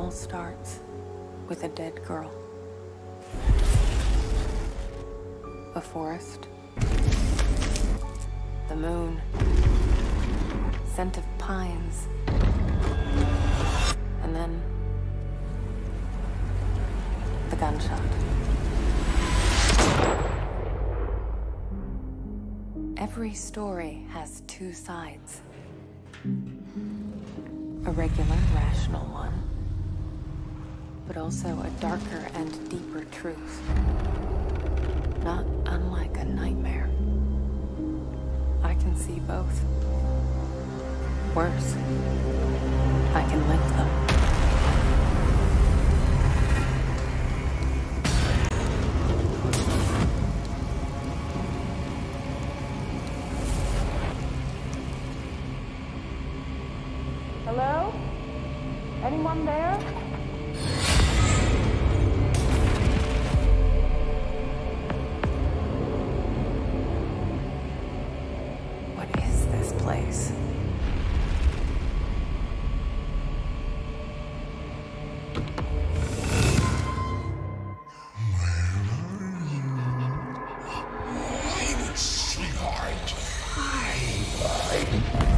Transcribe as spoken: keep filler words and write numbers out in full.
all starts with a dead girl. A forest. The moon. Scent of pines. And then... the gunshot. Every story has two sides. A regular, rational one, but also a darker and deeper truth. Not unlike a nightmare. I can see both. Worse, I can link them. Hello? Anyone there? What is this place? I'm a sweetheart. Hi,